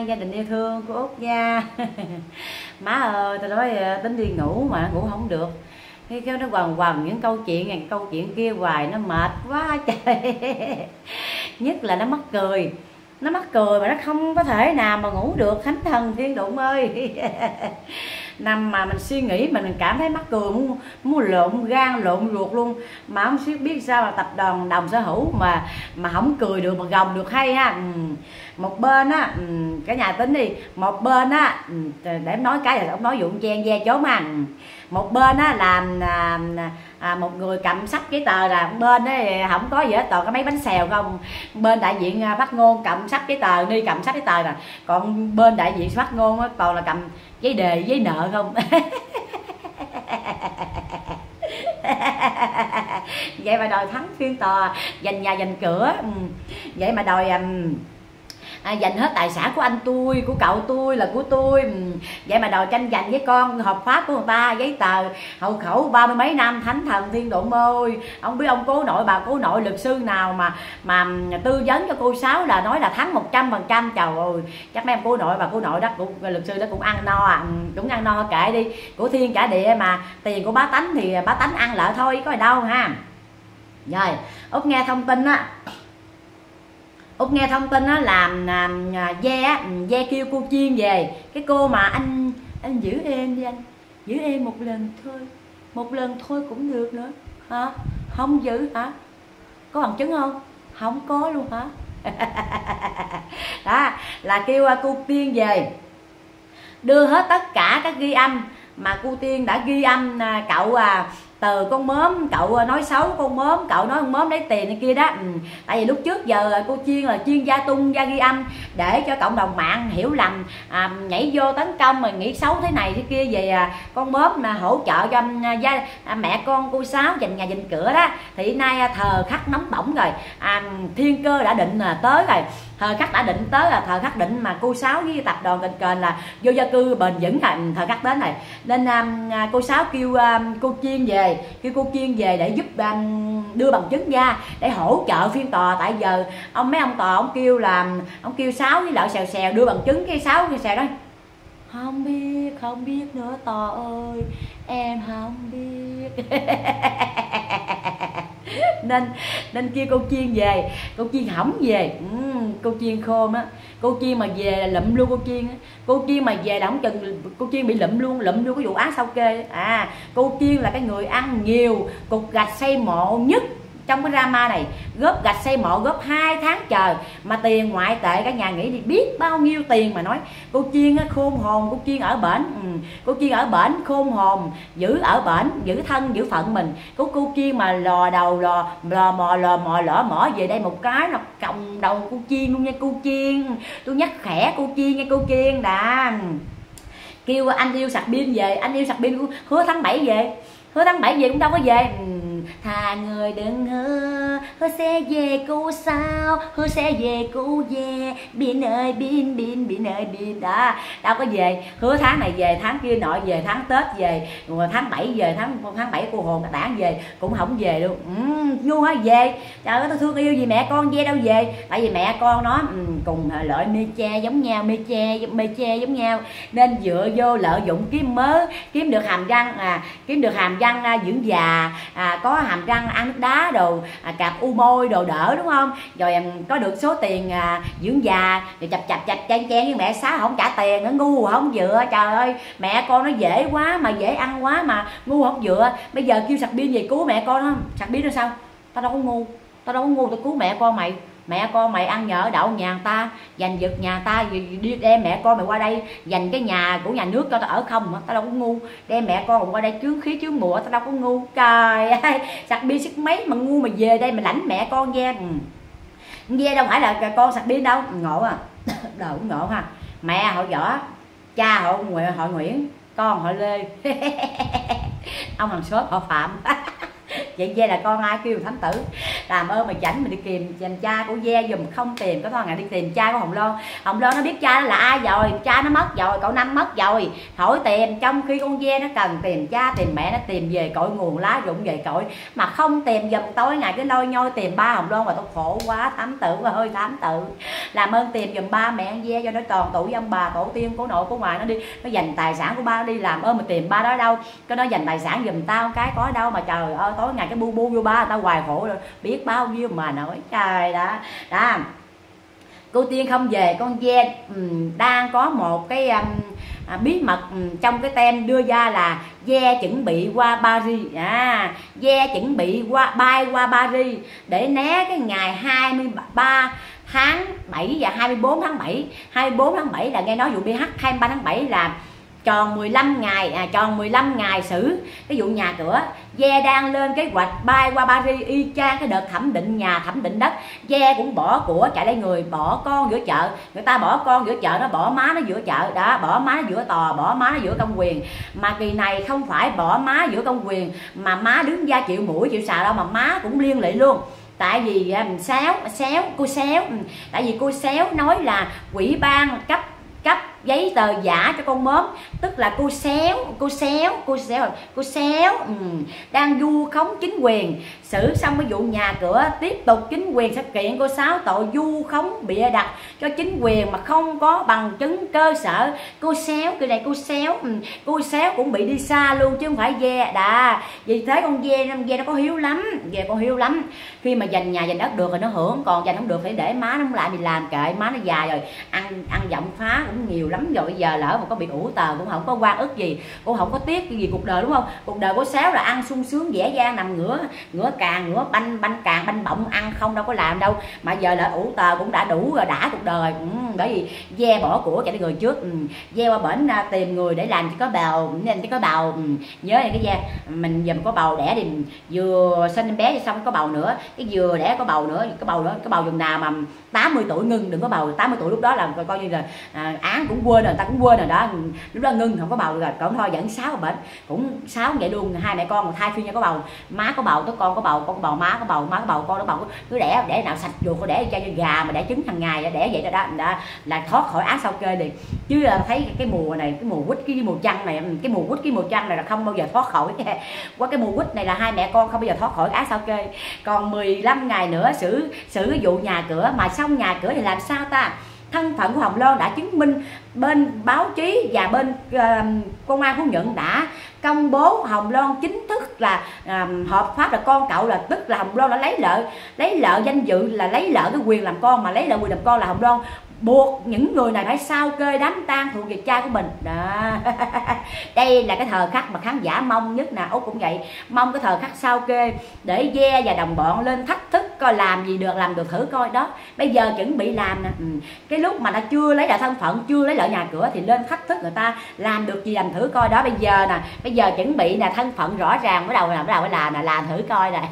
gia đình yêu thương của Út nha. Má ơi, tôi nói tính đi ngủ mà ngủ không được, cái nó quằn quằn những câu chuyện này câu chuyện kia hoài, nó mệt quá trời. Nhất là nó mắc cười, nó mắc cười mà nó không có thể nào mà ngủ được. Thánh thần thiên đụng ơi. Nằm mà mình suy nghĩ mình cảm thấy mắc cười, muốn lộn gan lộn ruột luôn, mà không biết sao mà tập đoàn đồng sở hữu mà không cười được mà gồng được hay ha. Một bên á, cả nhà tính đi, một bên á, để em nói cái là ông nói vụ chen ve chốn mà. Một bên á là một người cầm sách giấy tờ, là bên ấy không có gì hết, toàn cái mấy bánh xèo không. Bên đại diện phát ngôn cầm sách giấy tờ, đi cầm sách giấy tờ nè, còn bên đại diện phát ngôn á toàn là cầm giấy đề giấy nợ không. Vậy mà đòi thắng phiên tòa, giành nhà giành cửa. Vậy mà đòi dành hết tài sản của anh tôi, của cậu tôi là của tôi. Vậy mà đòi tranh giành với con hợp pháp của người ta, giấy tờ hậu khẩu 30 mấy năm. Thánh thần thiên đụng ơi, ông biết ông cố nội bà cố nội luật sư nào mà tư vấn cho cô Sáu là nói là thắng 100%. Trời ơi, chắc mấy em cố nội bà cố nội đó cũng luật sư đó cũng ăn no cũng ăn no kệ đi, của thiên cả địa mà, tiền của bá tánh thì bá tánh ăn lợi thôi, có gì đâu ha. Rồi Út nghe thông tin á, Út nghe thông tin đó là Ve kêu cô Chiên về. Cái cô mà anh giữ em đi, anh giữ em một lần thôi, một lần thôi cũng được nữa hả? Không giữ hả? Có bằng chứng không? Không có luôn hả? Đó là kêu cô Tiên về đưa hết tất cả các ghi âm mà cô Tiên đã ghi âm cậu từ con mớm, cậu nói xấu con mớm, cậu nói con mớm lấy tiền này kia đó. Tại vì lúc trước giờ cô Chiên là chuyên gia tung ra ghi âm để cho cộng đồng mạng hiểu lầm, nhảy vô tấn công mà nghĩ xấu thế này thế kia về con mớm mà hỗ trợ cho mẹ con cô Sáu giành nhà giành cửa đó. Thì nay thời khắc nóng bỏng rồi, thiên cơ đã định tới rồi, thời khắc đã định tới là thời khắc định mà cô Sáu với tập đoàn Kền Kền là vô gia cư bền vững rồi, thời khắc đến rồi. Nên cô Sáu kêu cô Chiên về, kêu cô Chiên về để giúp đưa bằng chứng ra để hỗ trợ phiên tòa. Tại giờ mấy ông tòa ông kêu Sáu với lợi xèo xèo đưa bằng chứng, cái Sáu cái xèo đó không biết nữa tòa ơi, em không biết. nên kêu cô Chiên về, cô Chiên hỏng về. Cô Chiên khôn á, cô Chiên mà về là lụm luôn. Cô Chiên mà về là không chừng cô Chiên bị lụm luôn cái vụ án sao kê. Cô Chiên là cái người ăn nhiều cục gạch xây mộ nhất trong cái drama này, góp gạch xây mộ góp 2 tháng trời mà tiền ngoại tệ cả nhà nghĩ đi biết bao nhiêu tiền. Mà nói cô Chiên khôn hồn, cô Chiên ở bển, cô Chiên ở bển khôn hồn, giữ ở bển, giữ thân giữ phận mình. Cô Chiên mà lò đầu lò mò lỡ mỏ về đây một cái là còng đầu cô Chiên luôn nha. Cô Chiên, tôi nhắc khẽ cô Chiên nha. Cô Chiên đã kêu anh yêu sạc pin về, anh yêu sạc pin hứa tháng 7 về, hứa tháng 7 về cũng đâu có về. Thà người đừng hứa sẽ về cô Sao, hứa sẽ về cô về Bin ơi Bin ơi Bin đó, đâu có về. Hứa tháng này về, tháng kia nội về, tháng Tết về, rồi tháng 7 về, tháng 7 cô hồn đảng về cũng không về luôn. Ngu hả về? Trời ơi tôi thương yêu gì mẹ con ve đâu về. Tại vì mẹ con nó cùng loại mê che giống nhau, mê che giống nhau, nên dựa vô lợi dụng kiếm mớ, kiếm được hàm răng dưỡng già, có hàm răng ăn nước đá đồ, cạp u môi đồ đỡ đúng không, rồi có được số tiền dưỡng già rồi chập chen với mẹ Sáu không trả tiền, nó ngu không dựa. Trời ơi mẹ con nó dễ quá mà dễ ăn quá mà ngu không dựa. Bây giờ kêu sạc pin về cứu mẹ con nó, sạc pin nó sao? Tao đâu có ngu, tao cứu mẹ con mày. Mẹ con mày ăn nhờ đậu nhà người ta, giành giật nhà người ta, đi đem mẹ con mày qua đây giành cái nhà của nhà nước cho tao ở không. Tao đâu có ngu, đem mẹ con mày qua đây chướng khí chướng mùa, tao đâu có ngu. Trời ơi sạc pin sức mấy mà ngu mà về đây mà lãnh mẹ con ve. Ve đâu phải là con sạc pin đâu, ngộ à. Đời cũng ngộ ha. Mẹ họ Võ, cha họ Nguyễn, con họ Lê. Ông hàng xóm họ Phạm. Vậy Ve là con ai kêu thánh tử? Làm ơn mày chảnh mình đi tìm cha của Ve dùm, không tìm. Có thôi ngày đi tìm cha của Hồng Loan. Hồng Loan nó biết cha nó là ai rồi, cha nó mất rồi, cậu Năm mất rồi, khỏi tìm. Trong khi con Ve nó cần tìm cha tìm mẹ, nó tìm về cội nguồn lá rụng về cội mà không tìm dùm. Tối ngày cứ lôi nhoi tìm ba Hồng Loan, và tôi khổ quá. Thám tử và hơi thám tử, làm ơn tìm dùm ba mẹ Ve cho nó tròn tuổi với ông bà tổ tiên của nội của ngoại nó đi, nó dành tài sản của ba nó đi. Làm ơn mà tìm ba đó đâu, cái nó dành tài sản dùm tao cái có đâu mà trời ơi. Tối ngày cái bu bu vô ba tao hoài khổ rồi biết bao nhiêu mà nói trời đó đó. Cô Tiên không về, con Ve đang có một cái bí mật trong cái tem đưa ra là Ve chuẩn bị qua Paris. Ve chuẩn bị bay qua Paris để né cái ngày 23 tháng 7 và 24 tháng 7. 24 tháng 7 là nghe nói vụ BH, 23 tháng 7 là tròn 15 ngày, tròn 15 ngày xử cái vụ nhà cửa. Ve đang lên kế hoạch bay qua Paris y chang cái đợt thẩm định nhà, thẩm định đất. Ve cũng bỏ của chạy lấy người, bỏ con giữa chợ. Người ta bỏ con giữa chợ, nó bỏ má nó giữa chợ đó, bỏ má nó giữa tòa, bỏ má nó giữa công quyền. Mà kỳ này không phải bỏ má giữa công quyền mà má đứng ra chịu mũi chịu xà đâu, mà má cũng liên lụy luôn. Tại vì cô Xéo tại vì cô Xéo nói là ủy ban cấp giấy tờ giả cho con mớm, tức là cô Xéo đang vu khống chính quyền. Xử xong cái vụ nhà cửa, tiếp tục chính quyền sẽ kiện cô Sáu tội vu khống bịa đặt cho chính quyền mà không có bằng chứng cơ sở. Cô Xéo cái này cô Xéo cũng bị đi xa luôn chứ không phải Ve đã. Vì thế con Ve nó có hiếu lắm, khi mà giành nhà giành đất được rồi nó hưởng, còn giành không được phải để má nó lại mình làm kệ. Má nó già rồi, ăn giọng phá cũng nhiều lắm rồi, bây giờ lỡ mà có bị ủ tờ cũng không có quan ức gì, cũng không có tiếc cái gì cuộc đời, đúng không? Cuộc đời của Xéo là ăn sung sướng dễ dàng, nằm ngửa càng ngửa banh bọng, ăn không đâu có làm đâu, mà giờ là ủ tờ cũng đã đủ rồi, đã cuộc đời. Bởi vì Ve bỏ của chạy đi người trước. Ve qua bển tìm người để làm cho có bào, nên có bào. Nhớ này cái Ve mình giờ có bầu đẻ thì vừa sinh em bé xong có bầu nữa, cái vừa đẻ có bầu nữa, cái bầu vùng nào mà 80 tuổi ngưng, đừng có bầu 80 tuổi, lúc đó là coi như là án cũng quên rồi, ta cũng quên rồi đó, lúc đó ngưng không có bầu rồi. Còn thôi dẫn Sáu bệnh cũng Sáu vậy luôn, hai mẹ con một thai phiên nhau có bầu, má có bầu, con có bầu, con có bầu, má có bầu, con nó bầu, cứ đẻ nào sạch ruột có đẻ cho gà mà đẻ trứng hàng ngày, đẻ vậy đó là thoát khỏi án sao kê liền. Chứ là thấy cái mùa này, cái mùa quýt cái mùa trăng này, cái mùa quýt cái mùa trăng này là không bao giờ thoát khỏi. Qua cái mùa quýt này là hai mẹ con không bao giờ thoát khỏi án sao kê. Còn 15 ngày nữa xử cái vụ nhà cửa, mà xong nhà cửa thì làm sao ta? Thân phận của Hồng Loan đã chứng minh, bên báo chí và bên công an Phú Nhuận đã công bố Hồng Loan chính thức là hợp pháp, là con cậu, là tức là Hồng Loan đã lấy lợi danh dự, là lấy lợi cái quyền làm con, mà lấy lợi quyền làm con là Hồng Loan buộc những người này phải sao kê đám tang thuộc về cha của mình đó. Đây là cái thời khắc mà khán giả mong nhất nè, Út cũng vậy, mong cái thời khắc sao kê để Ve và đồng bọn lên thách thức coi làm gì được, làm được thử coi đó. Bây giờ chuẩn bị làm nè, cái lúc mà nó chưa lấy lại thân phận, chưa lấy lại nhà cửa thì lên thách thức người ta làm được gì làm thử coi đó. Bây giờ chuẩn bị là thân phận rõ ràng, bắt đầu phải làm thử coi nè.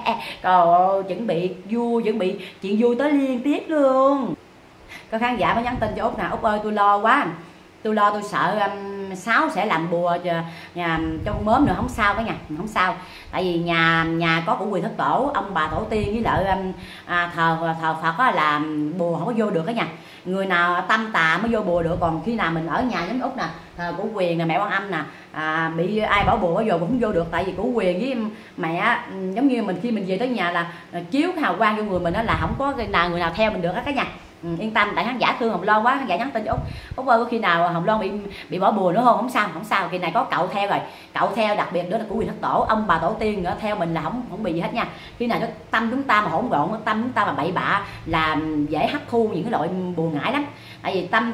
Còn chuẩn bị vui, chuẩn bị chuyện vui tới liên tiếp luôn. Có khán giả mới nhắn tin cho Út nè, Út ơi tôi lo quá, tôi sợ Sáu sẽ làm bùa nhà trong mớm nữa. Không sao cả nhà, không sao, tại vì nhà có của quyền thất tổ, ông bà tổ tiên với lại thờ Phật á, là bùa không có vô được cả nhà. Người nào tâm tà mới vô bùa được, còn khi nào mình ở nhà giống Út nè, thờ của quyền nè, mẹ Quan Âm nè, bị ai bảo bùa vô cũng không vô được, tại vì của quyền với mẹ giống như mình khi mình về tới nhà là chiếu cái hào quang vô người mình đó, là không có người nào theo mình được hết cả nhà. Yên tâm, tại khán giả thương Hồng Loan quá, khán giả nhắn tin cho Út ơi có khi nào Hồng Loan bị bỏ bùa nữa không? Không sao, kỳ này có cậu theo rồi, cậu theo, đặc biệt đó là của quyền thất tổ, ông bà tổ tiên nữa theo mình là không bị gì hết nha. Khi nào cái tâm chúng ta mà hỗn độn, tâm chúng ta mà bậy bạ là dễ hấp thu những cái loại bùa ngải lắm. Tại vì tâm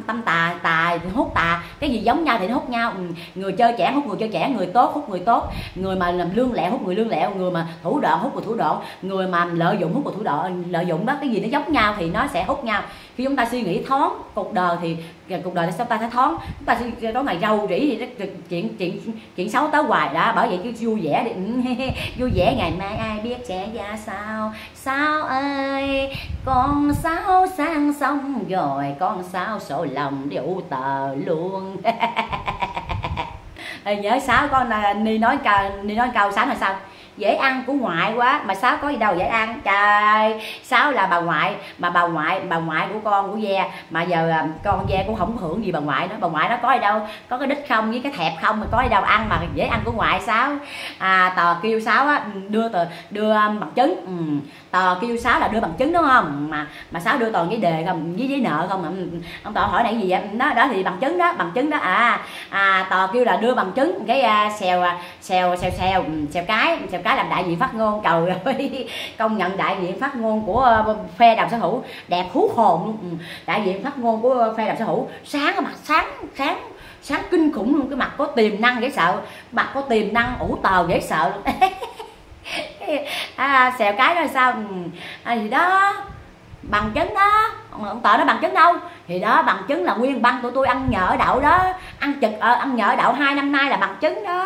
tà hút tà, cái gì giống nhau thì nó hút nhau. Người chơi trẻ hút người chơi trẻ, người tốt hút người tốt, người mà làm lương lẹo hút người lương lẹo, người mà thủ đoạn hút người thủ đoạn, người mà lợi dụng hút người thủ đoạn, lợi dụng đó, cái gì nó giống nhau thì nó sẽ hút nhau. Khi chúng ta suy nghĩ thoáng cuộc đời thì cuộc đời sao ta thấy thoáng, chúng ta sẽ có ngày râu rĩ thì chuyện xấu tới hoài đó. Bởi vậy cứ vui vẻ đi, vui vẻ, ngày mai ai biết sẽ ra sao. Sao ơi con Sáu sang sông rồi, con Sáu sổ lòng điệu tờ luôn. Nhớ Sáu con ni nói câu Sáu là sao? dễ ăn của ngoại quá, mà Sáu có gì đâu dễ ăn. Trời, Sáu là bà ngoại, mà bà ngoại của con của Ve, mà giờ con Ve cũng không hưởng gì bà ngoại nữa. Bà ngoại nó có gì đâu, có cái đít không với cái thẹp không, mà có gì đâu ăn mà dễ ăn của ngoại Sáu. Tò kêu Sáu á, đưa bằng chứng. Tò kêu Sáu là đưa bằng chứng đúng không, mà Sáu đưa toàn giấy đề không, với giấy nợ không. Ông Tò hỏi này gì vậy, đó thì bằng chứng đó. Tò kêu là đưa bằng chứng cái xèo cái làm đại diện phát ngôn. Trời ơi, công nhận đại diện phát ngôn của phe Đào Sở Hữu đẹp hú hồn luôn. Đại diện phát ngôn của phe Đào Sở Hữu sáng, mặt sáng kinh khủng luôn, cái mặt có tiềm năng dễ sợ, mặt có tiềm năng ủ tàu dễ sợ luôn. Xèo cái đó sao thì đó bằng chứng đó. Ông Tò nó bằng chứng đâu, thì đó bằng chứng là nguyên băng tụi tôi ăn nhỡ đậu đó, ăn nhỡ đậu 2 năm nay là bằng chứng đó.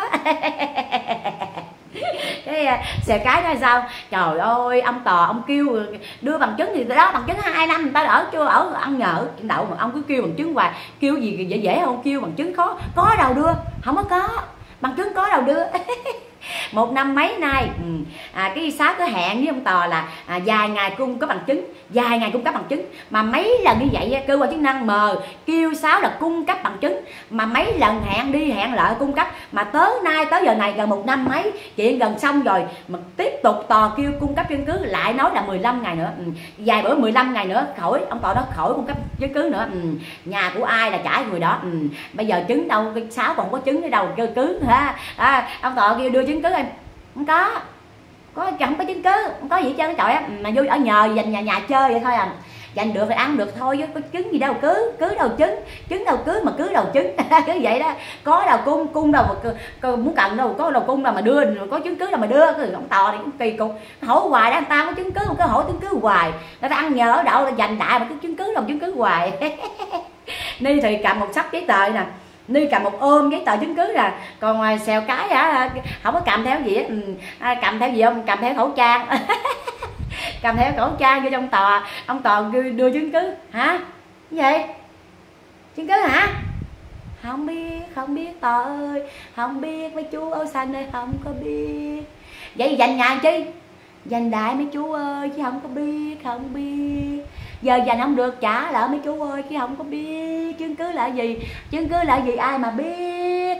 Cái xèo cái đó sao, trời ơi ông Tò ông kêu đưa bằng chứng thì đó, bằng chứng 2 năm người ta ở chưa ở ăn nhỡ đậu, mà ông cứ kêu bằng chứng hoài, kêu gì dễ không, kêu bằng chứng khó có đâu đưa, không có bằng chứng có đâu đưa. 1 năm mấy nay cái Sáu cứ hẹn với ông Tò là vài ngày cung cấp bằng chứng, mà mấy lần như vậy cơ quan chức năng kêu Sáu là cung cấp bằng chứng, mà mấy lần hẹn đi hẹn lại cung cấp, mà tới giờ này gần 1 năm mấy, chuyện gần xong rồi mà tiếp tục Tò kêu cung cấp chứng cứ, lại nói là 15 ngày nữa, vài bữa 15 ngày nữa khỏi, ông Tò nó khỏi cung cấp chứng cứ nữa. Nhà của ai là trả người đó. Bây giờ chứng đâu, Sáu còn có chứng ở đâu cơ cứ ha. Ông Tò kêu đưa chứng cứ em không có không có chứng cứ, không có gì hết trơn trời á, mà vô ở nhờ dành nhà chơi vậy thôi dành được thì ăn được thôi, chứ có chứng gì đâu, cứ đâu chứng đâu cứ, mà cứ đầu chứng. Cứ vậy đó, có đầu cung đâu mà muốn cần đâu, có đầu cung đâu mà đưa, có chứng cứ đâu mà đưa. Cái ông Tò này cũng kỳ cục, hỏi hoài đó, anh ta có chứng cứ không, cứ hỏi chứng cứ hoài, người ta ăn nhờ ở đậu là dành đại mà cứ chứng cứ hoài. Ni thì cầm một sắp giấy tờ nè, Ni cầm một ôm giấy tờ chứng cứ là, còn ngoài xèo cái không có cầm theo gì á. Cầm theo gì không, cầm theo khẩu trang. Cầm theo khẩu trang vô trong Tòa, ông Tòa đưa chứng cứ hả, cái gì chứng cứ hả, không biết Tòa ơi, không biết mấy chú ơi xanh ơi, không có biết. Vậy dành nhà chi, dành đại mấy chú ơi chứ không biết. Giờ dành không được trả lại mấy chú ơi chứ không có biết. Chứng cứ là gì ai mà biết.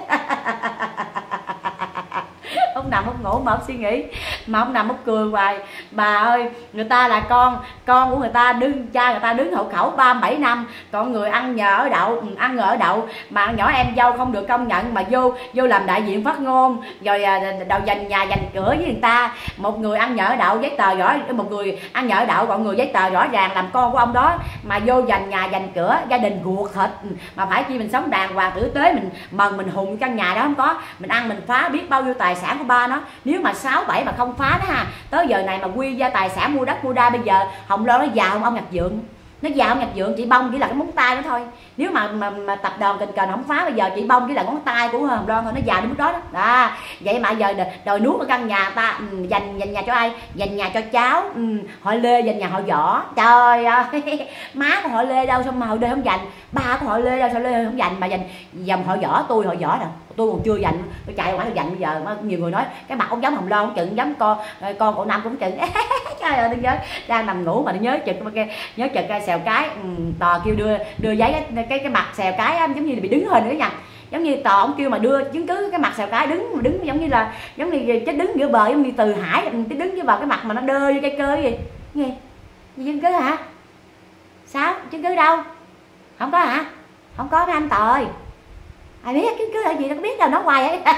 Ông nằm ông ngủ mà ông suy nghĩ, mà ông nằm ông cười hoài. Bà ơi, người ta là con của người ta, cha người ta đứng hộ khẩu 37 năm, còn người ăn nhờ ở đậu, mà nhỏ em dâu không được công nhận mà vô làm đại diện phát ngôn, rồi đầu dành nhà dành cửa với người ta. Một người ăn nhờ ở đậu giấy tờ rõ, một người ăn nhờ ở đậu, còn người giấy tờ rõ ràng làm con của ông đó, mà vô dành nhà dành cửa, gia đình ruột thịt, mà phải chi mình sống đàng hoàng tử tế, mình mần mình hùng căn nhà đó không có, mình ăn mình phá biết bao nhiêu tài sản của ba nó. Nếu mà 6, 7 mà không phá đó ha, tới giờ này mà quy ra tài sản mua đất mua đai, bây giờ Hồng Loan nó giàu không ông Nhật Vượng, nó giàu ông Nhật Vượng, chị Bông chỉ là cái móng tay đó thôi. Nếu mà tập đoàn Kình Kền không phá, bây giờ chị Bông chỉ là ngón tay của Hồng Loan thôi, nó giàu đến mức đó đó. Vậy mà giờ đòi nuốt ở căn nhà ta, dành nhà cho ai, dành nhà cho cháu, họ Lê dành nhà họ Võ. Trời ơi, má của họ Lê đâu, sao mà họ Lê không dành, ba của họ Lê đâu sao Lê không dành, mà dành dòng họ Võ, tôi họ Võ đâu, tôi còn chưa dành, tôi chạy ngoài tôi dành. Bây giờ nhiều người nói cái mặt ông giống Hồng Loan, chừng giống con cậu Năm cũng chừng. Trời ơi, tôi nhớ đang nằm ngủ mà tôi nhớ chực xèo cái. Tò kêu đưa giấy cái mặt xèo cái giống như là bị đứng hình nữa nha, giống như Tò ông kêu mà đưa chứng cứ cái mặt xèo cái đứng giống như chết đứng giữa bờ, giống như Từ Hải đứng giữa bờ, cái mặt mà nó đơ như cây cơ gì chứng cứ hả, sao chứng cứ đâu, không có hả, không có mấy anh Tò ơi, ai biết chứng cứ là gì, đâu có biết đâu, nói hoài ấy.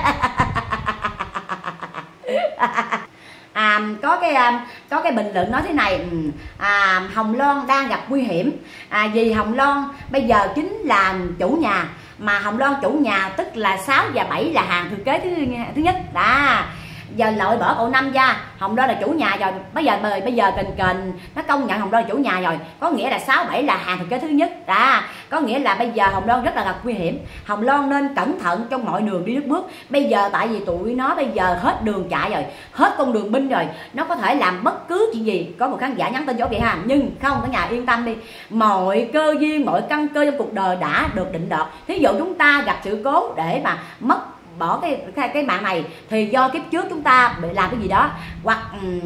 Có cái bình luận nói thế này, Hồng Loan đang gặp nguy hiểm, vì Hồng Loan bây giờ chính là chủ nhà, mà Hồng Loan chủ nhà tức là 6 và 7 là hàng thừa kế thứ nhất đó. Giờ loại bỏ cậu Năm ra, Hồng Loan là chủ nhà rồi. Bây giờ Kình Kền nó công nhận Hồng Loan là chủ nhà rồi, có nghĩa là 6, 7 là hàng thừa kế thứ nhất đó. Có nghĩa là bây giờ Hồng Loan rất là gặp nguy hiểm, Hồng Loan nên cẩn thận trong mọi đường đi nước bước. Bây giờ tại vì tụi nó bây giờ hết đường chạy rồi, hết con đường binh rồi, nó có thể làm bất cứ chuyện gì. Có một khán giả nhắn tin cho vậy ha, nhưng không, cả nhà yên tâm đi, mọi cơ duyên, mọi căn cơ trong cuộc đời đã được định đoạt. Thí dụ chúng ta gặp sự cố để mà mất bỏ cái mạng này thì do kiếp trước chúng ta bị làm cái gì đó, hoặc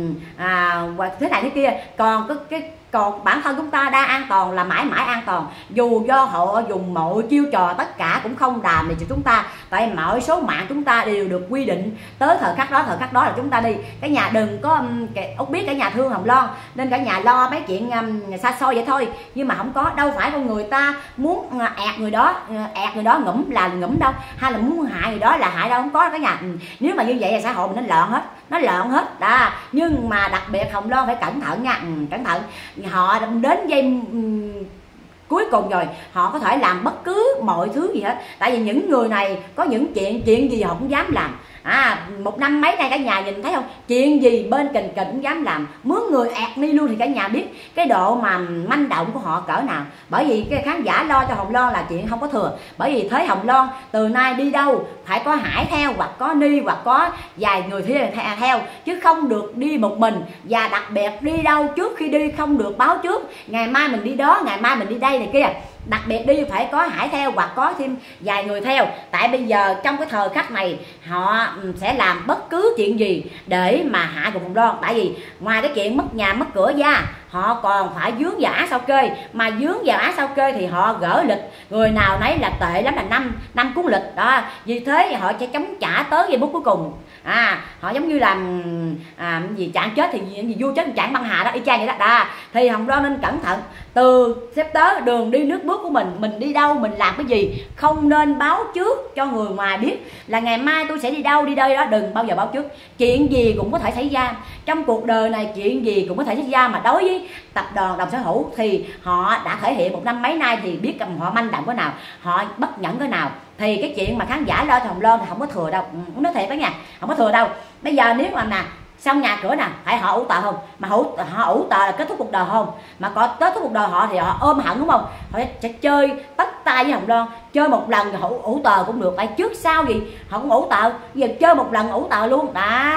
hoặc thế này thế kia. Còn bản thân chúng ta đang an toàn là mãi mãi an toàn, dù do họ dùng mọi chiêu trò tất cả cũng không làm được cho chúng ta. Tại mọi số mạng chúng ta đều được quy định tới thời khắc đó là chúng ta đi. Cả nhà đừng có Út biết cả nhà thương Hồng Loan nên cả nhà lo mấy chuyện xa xôi vậy thôi, nhưng mà không có đâu phải con người ta muốn ẹt người đó ngủm là ngủm đâu, hay là muốn hại người đó là hại đâu, không có cả nhà. Nếu mà như vậy là xã hội mình nó lợn hết đó. Nhưng mà đặc biệt Hồng Loan phải cẩn thận nha, cẩn thận. Họ đến giây cuối cùng rồi họ có thể làm bất cứ mọi thứ gì hết, tại vì những người này có những chuyện gì họ cũng dám làm. Một năm mấy nay cả nhà nhìn thấy không, chuyện gì bên kình cũng dám làm, mướn người ẹt ni luôn, thì cả nhà biết cái độ mà manh động của họ cỡ nào. Bởi vì cái khán giả lo cho Hồng Loan là chuyện không có thừa, bởi vì thế Hồng Loan từ nay đi đâu phải có Hải theo, hoặc có Ni, hoặc có vài người theo, chứ không được đi một mình. Và đặc biệt đi đâu trước khi đi không được báo trước, ngày mai mình đi đó, ngày mai mình đi đây này kia. Đặc biệt đi phải có Hải theo hoặc có thêm vài người theo. Tại bây giờ trong cái thời khắc này họ sẽ làm bất cứ chuyện gì để mà hạ gục Hồng Loan. Tại vì ngoài cái chuyện mất nhà mất cửa ra, họ còn phải dướng vào Á Sao Kê. Mà dướng vào Á Sao Kê thì họ gỡ lịch, người nào nấy là tệ lắm là năm cuốn lịch đó. Vì thế họ sẽ chống trả tới giây phút cuối cùng. Họ giống như là gì chạng chết thì gì vua chết chạng băng hà đó, y chang vậy đó. Thì Hồng Loan nên cẩn thận từ xếp tới đường đi nước bước của mình đi đâu, mình làm cái gì không nên báo trước cho người ngoài biết là ngày mai tôi sẽ đi đâu đi đây đó, đừng bao giờ báo trước. Chuyện gì cũng có thể xảy ra trong cuộc đời này, chuyện gì cũng có thể xảy ra. Mà đối với tập đoàn Đồng Sở Hữu thì họ đã thể hiện một năm mấy nay thì biết họ manh động cái nào, họ bất nhẫn cái nào. Thì cái chuyện mà khán giả lo cho Hồng Loan thì không có thừa đâu, nói thiệt đó nha, không có thừa đâu. Bây giờ nếu mà xong nhà cửa nè, phải họ ủ tợ không? Mà họ ủ tợ là kết thúc cuộc đời không? Mà có kết thúc cuộc đời họ thì họ ôm hận đúng không? Họ sẽ chơi tất tay với Hồng Loan, chơi một lần họ ủ tợ cũng được, tại trước sau gì họ cũng ủ tợ, giờ chơi một lần ủ tợ luôn đó.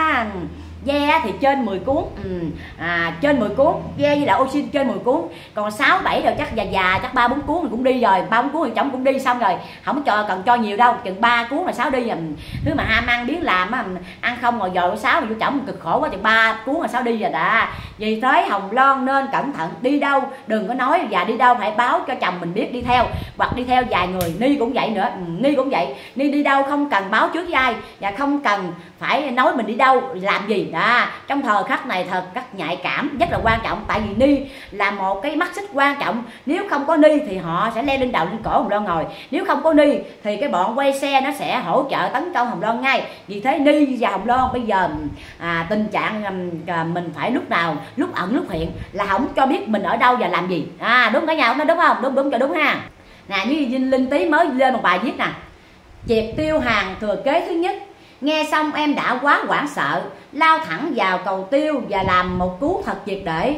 Ve thì trên 10 cuốn, trên 10 cuốn, ve với lại oxy trên 10 cuốn, còn 6, 7 rồi chắc già chắc 3, 4 cuốn thì cũng đi rồi, 3, 4 cuốn thì chồng cũng đi xong rồi, không cần cho nhiều đâu, chừng 3 cuốn là 6 đi rồi. Thứ mà ham ăn biến làm ăn không ngồi dòi 6 mà vô chồng cực khổ quá, chừng 3 cuốn là 6 đi rồi đã. Vì thế Hồng Loan nên cẩn thận, đi đâu đừng có nói và đi đâu phải báo cho chồng mình biết đi theo, hoặc đi theo vài người. Ni cũng vậy nữa, Ni cũng vậy, Ni đi đâu không cần báo trước với ai và không cần phải nói mình đi đâu làm gì đó. Trong thời khắc này thật rất nhạy cảm, rất là quan trọng, tại vì Ni là một cái mắt xích quan trọng. Nếu không có Ni thì họ sẽ leo lên đầu lên cổ Hồng Loan ngồi, nếu không có Ni thì cái bọn quay xe nó sẽ hỗ trợ tấn công Hồng Loan ngay. Vì thế Ni và Hồng Loan bây giờ tình trạng mình phải lúc nào lúc ẩn lúc hiện, là không cho biết mình ở đâu và làm gì. Đúng cả nhà không? Đúng không? Đúng cho đúng ha. Nè, như Vinh Linh Tý mới lên một bài viết nè: Triệt Tiêu Hàng thừa kế thứ nhất. Nghe xong em đã quá hoảng sợ, lao thẳng vào cầu tiêu và làm một cú thật triệt để.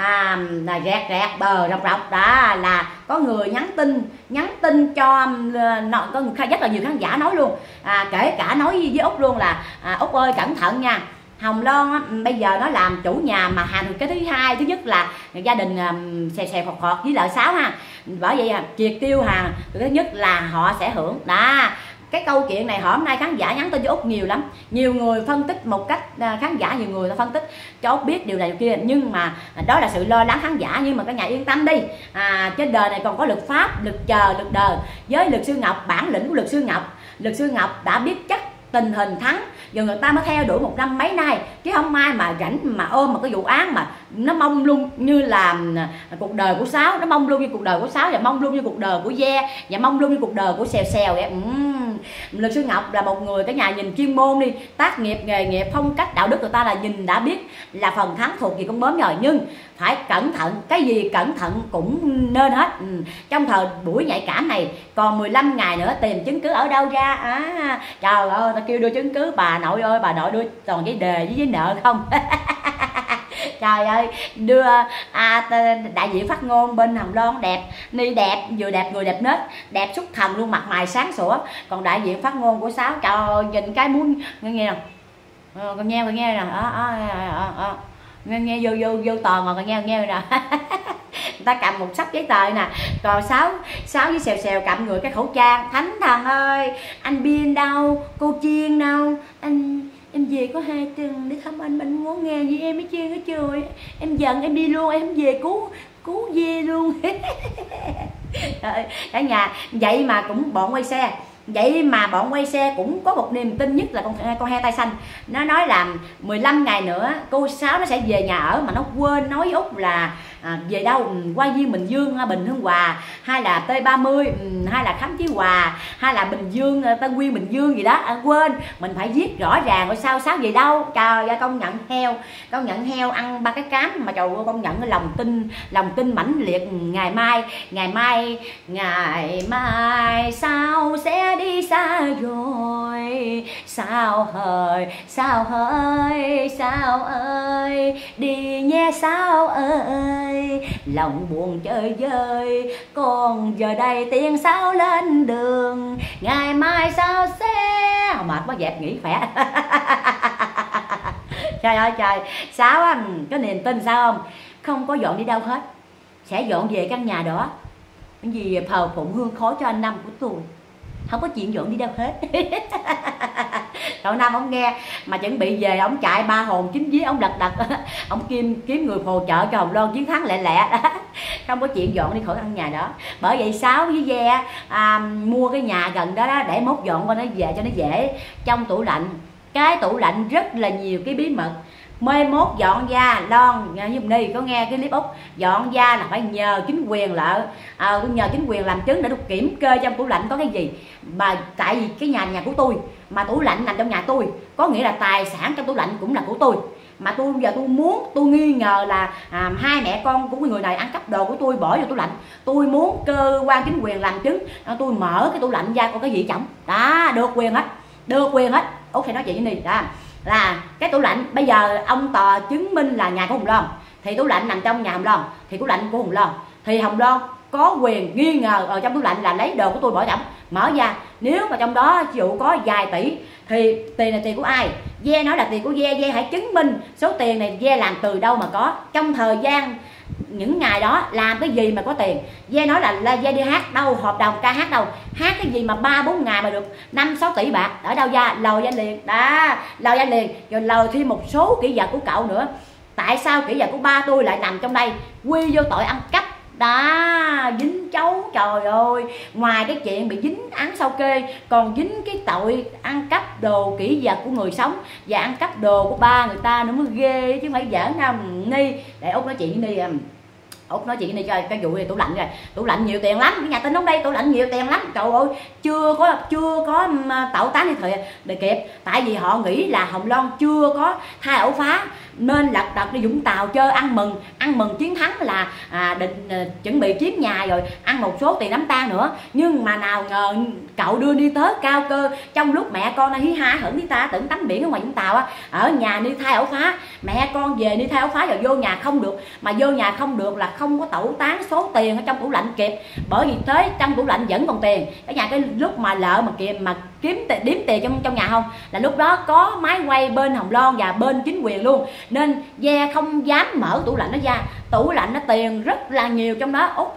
Là rẹt bờ rọc đó, là có người nhắn tin cho có rất là nhiều khán giả nói luôn, kể cả nói với Út luôn là Út ơi cẩn thận nha, Hồng Loan bây giờ nó làm chủ nhà mà hàng thừa kế thứ hai, thứ nhất là gia đình xè khọt với lợi Sáu ha. Bởi vậy triệt tiêu hàng thứ nhất là họ sẽ hưởng đó. Cái câu chuyện này hôm nay khán giả nhắn tin cho Út nhiều lắm, nhiều người phân tích một cách khán giả, nhiều người phân tích cho Út biết điều này điều kia, nhưng mà đó là sự lo lắng khán giả. Nhưng mà các nhà yên tâm đi, trên đời này còn có luật pháp, luật trời, luật đời. Với luật sư Ngọc, bản lĩnh của luật sư Ngọc đã biết chắc tình hình thắng, giờ người ta mới theo đuổi một năm mấy nay, chứ không ai mà rảnh mà ôm một cái vụ án mà nó mông lung như là cuộc đời của Sáu, nó mông lung như cuộc đời của Sáu, và mông lung như cuộc đời của Ve, và mông lung như cuộc đời của Xèo vậy. Luật sư Ngọc là một người, cái nhà nhìn chuyên môn đi, tác nghiệp, nghề nghiệp, phong cách, đạo đức người ta là nhìn đã biết là phần thắng thuộc về con bướm rồi. Nhưng phải cẩn thận, cái gì cẩn thận cũng nên hết. Trong thời buổi nhạy cảm này còn 15 ngày nữa, tìm chứng cứ ở đâu ra? Trời ơi, ta kêu đưa chứng cứ, bà nội ơi, bà nội đưa toàn giấy đề với giấy nợ không. Trời ơi, đưa đại diện phát ngôn bên Hồng Loan đẹp, Ni đẹp, vừa đẹp người đẹp nết, đẹp xuất thần luôn, mặt mày sáng sủa. Còn đại diện phát ngôn của Sáu, trời ơi, nhìn cái muốn nghe nè, còn nghe nè, nghe vô toàn rồi, còn nghe nè. người ta cầm một sắp giấy tờ nè, còn Sáu với Xèo Xèo cầm người cái khẩu trang. Thánh thần ơi, anh Biên đâu, cô Chiên đâu, em về có 2 tuần để thăm anh muốn nghe gì em hết trơn hết trời, em giận em đi luôn, em về cứu về luôn. Cả nhà vậy mà cũng bọn quay xe, vậy mà bọn quay xe cũng có một niềm tin, nhất là con heo tai xanh. Nó nói là 15 ngày nữa cô Sáu nó sẽ về nhà ở, mà nó quên nói với Út là về đâu, qua Duyên Bình Dương, Bình Hưng Hòa, hay là T30, hay là Khánh Chí Hòa, hay là Bình Dương, Tân Nguyên Bình Dương gì đó, quên. Mình phải viết rõ ràng rồi sao Sáu về đâu. Trời ơi, công nhận heo ăn 3 cái cám mà trời ơi, công nhận cái lòng tin mãnh liệt. Ngày mai Sao sẽ đi xa rồi, Sao ơi đi nhé Sao ơi, lòng buồn chơi vơi còn giờ đây tiếng Sao lên đường, ngày mai Sao sẽ mệt quá dẹp nghỉ khỏe. Trời ơi trời, Sáu có niềm tin sao không có dọn đi đâu hết, sẽ dọn về căn nhà đó, cái gì thờ phụng hương khói cho anh Năm của tôi, không có chuyện dọn đi đâu hết. Cậu Năm ông nghe mà chuẩn bị về, ông chạy 3 hồn 9 vía, ông đặt ông kiếm người hỗ trợ cho Hồng Loan chiến thắng lẹ đó. Không có chuyện dọn đi khỏi căn nhà đó. Bởi vậy Sáu với Ve mua cái nhà gần đó để mốt dọn qua nó về cho nó dễ. Trong tủ lạnh, cái tủ lạnh rất là nhiều cái bí mật. Mai mốt dọn ra Loan giúp đi có nghe cái clip Úc dọn ra là phải nhờ chính quyền tôi nhờ chính quyền làm chứng để tôi kiểm kê trong tủ lạnh có cái gì. Mà tại vì cái nhà của tôi mà tủ lạnh nằm trong nhà tôi, có nghĩa là tài sản trong tủ lạnh cũng là của tôi. Mà tôi nghi ngờ là hai mẹ con của người này ăn cắp đồ của tôi bỏ vô tủ lạnh. Tôi muốn cơ quan chính quyền làm chứng, tôi mở cái tủ lạnh ra có cái gì chồng đó, được quyền hết. Út phải nói chuyện với đi đó, là cái tủ lạnh bây giờ ông tòa chứng minh là nhà của Hồng Loan, thì tủ lạnh nằm trong nhà Hồng Loan thì tủ lạnh của Hồng Loan, thì Hồng Loan có quyền nghi ngờ ở trong tủ lạnh là lấy đồ của tôi bỏ trỏng. Mở ra nếu mà trong đó ví dụ có vài tỷ thì tiền này tiền của ai? Ve nói là tiền của Ve hãy chứng minh số tiền này Ve làm từ đâu mà có, trong thời gian những ngày đó làm cái gì mà có tiền. Ve nói là Ve đi hát đâu, hợp đồng ca hát đâu, hát cái gì mà 3-4 ngày mà được 5-6 tỷ bạc, ở đâu ra? Lòi ra liền đó, lòi ra liền. Rồi lòi thêm một số kỹ vật của cậu nữa. Tại sao kỹ vật của ba tôi lại nằm trong đây, quy vô tội ăn cắp đó, dính chấu. Trời ơi, ngoài cái chuyện bị dính án sao kê, còn dính cái tội ăn cắp đồ kỹ vật của người sống và ăn cắp đồ của ba người ta nữa mới ghê chứ, phải giỡn đâu. Nghi để Út nói chuyện đi, Út nói chuyện đi cho cái vụ này. Tủ lạnh rồi, tủ lạnh nhiều tiền lắm, cái nhà tin không đây, tủ lạnh nhiều tiền lắm. Trời ơi, chưa có tẩu tán đi thời để kịp, tại vì họ nghĩ là Hồng Loan chưa có thay ổ phá nên lật đật đi Vũng Tàu chơi ăn mừng chiến thắng, là định chuẩn bị chiếm nhà rồi ăn một số tiền đám tang nữa. Nhưng mà nào ngờ cậu đưa đi tới cao cơ, trong lúc mẹ con hí ha hửng đi ta tưởng tắm biển ở ngoài Vũng Tàu á, ở nhà đi thay ổ phá, mẹ con về đi thay ổ phá rồi vô nhà không được, mà vô nhà không được là không có tẩu tán số tiền ở trong tủ lạnh kịp. Bởi vì thế trong tủ lạnh vẫn còn tiền. Cái nhà cái lúc mà lợ mà kiếm đếm tiền trong nhà không, là lúc đó có máy quay bên Hồng Loan và bên chính quyền luôn, nên Ve không dám mở tủ lạnh nó ra. Tủ lạnh nó tiền rất là nhiều trong đó. Út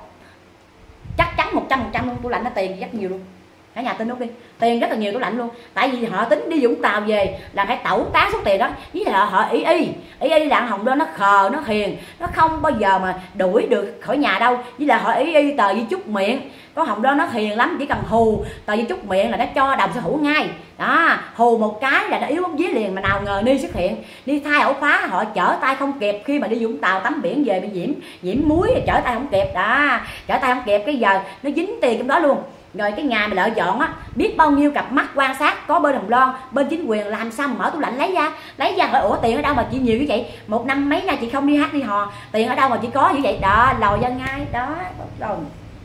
chắc chắn 100% luôn, tủ lạnh nó tiền rất nhiều luôn. Cả nhà tin Út đi, tiền rất là nhiều tủ lạnh luôn. Tại vì họ tính đi Vũng Tàu về là phải tẩu tán số tiền đó. Với họ ý là Hồng Loan nó khờ, nó hiền, nó không bao giờ mà đuổi được khỏi nhà đâu. Với là họ ý tờ di chúc miệng, có Hồng Loan nó hiền lắm, chỉ cần hù tờ di chúc miệng là nó cho đồng sở hữu ngay đó, hù một cái là nó yếu bóng vía liền. Mà nào ngờ Ni xuất hiện, Ni thay ổ phá, họ chở tay không kịp, khi mà đi Vũng Tàu tắm biển về bị nhiễm muối, chở tay không kịp đó, chở tay không kịp, cái giờ nó dính tiền trong đó luôn. Rồi cái nhà mà lợi dọn á, biết bao nhiêu cặp mắt quan sát, có bên Hồng Loan, bên chính quyền, làm sao mà mở tủ lạnh lấy ra hỏi ủa tiền ở đâu mà chị nhiều như vậy, một năm mấy nay chị không đi hát đi hò, tiền ở đâu mà chị có như vậy đó, lòi ra ngay đó. Rồi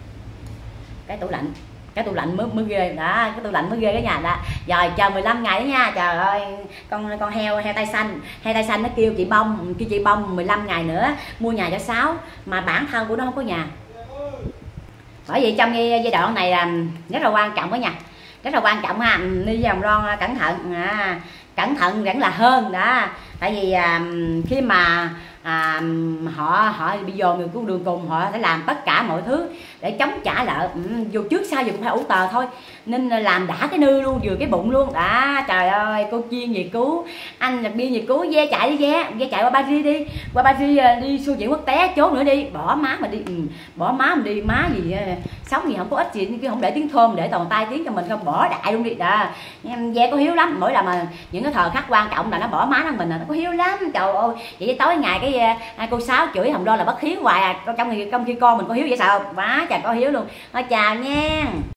cái tủ lạnh mới ghê đó, cái tủ lạnh mới ghê cái nhà đó. Rồi chờ 15 ngày đó nha. Trời ơi, con heo tai xanh nó kêu chị Bông 15 ngày nữa mua nhà cho Sáu, mà bản thân của nó không có nhà. Bởi vậy trong giai đoạn này là rất là quan trọng đó nha, rất là quan trọng ha. Đi Hồng Loan cẩn thận vẫn là hơn đó. Tại vì khi mà họ bị dồn người con đường cùng, họ sẽ làm tất cả mọi thứ để chống trả lại, dù trước sau gì cũng phải ủ tờ thôi, nên làm đã cái nư luôn, vừa cái bụng luôn. Trời ơi, cô Chiên gì cứu anh là Biên gì cứu, ve chạy đi, ve chạy qua Paris đi, qua Paris đi show diễn quốc tế chốt nữa đi, bỏ má mà đi, bỏ má mà đi, má gì sống gì không có ích gì, chứ không để tiếng thơm, để toàn tay tiếng cho mình không, bỏ đại luôn đi. Ve có hiếu lắm, mỗi lần mà những cái thời khắc quan trọng là nó bỏ má nó mình, nó có hiếu lắm. Trời ơi, vậy tối ngày cái cô Sáu chửi Hồng Loan là bất hiếu hoài trong khi con mình có hiếu vậy sao, quá trời có hiếu luôn. Thôi chào nha.